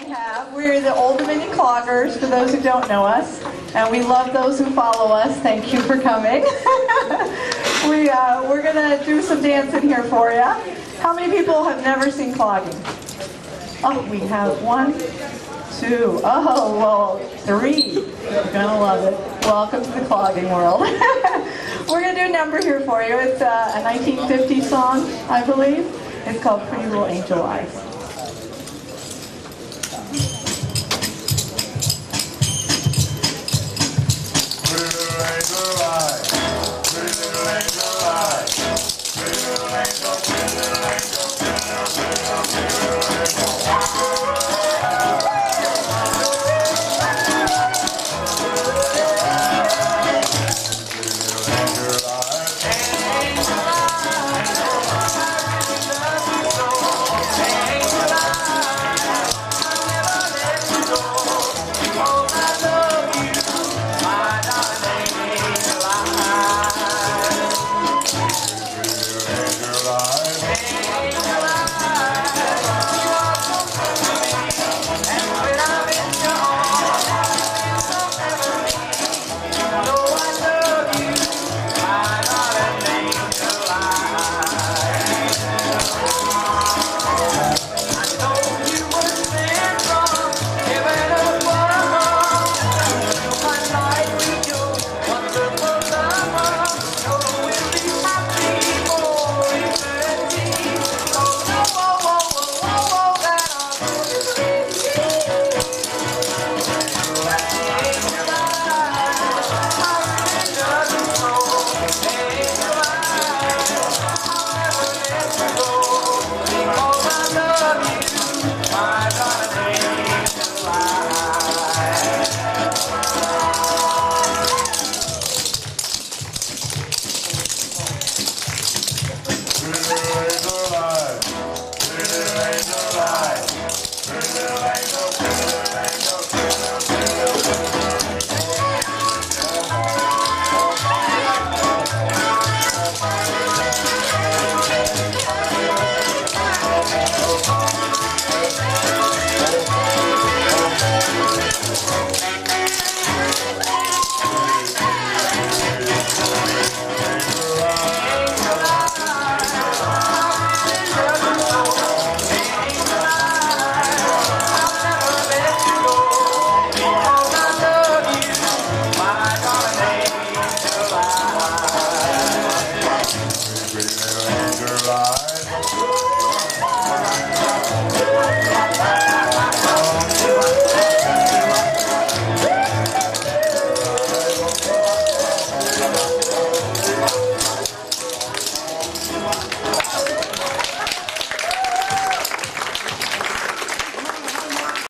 have. We're the Old Dominion Cloggers, for those who don't know us, and we love those who follow us. Thank you for coming. We're going to do some dancing here for you. How many people have never seen clogging? Oh, we have 1, 2, oh, well, 3. You're going to love it. Welcome to the clogging world. We're going to do a number here for you. It's a 1950 song, I believe. It's called Pretty Little Angel Eyes.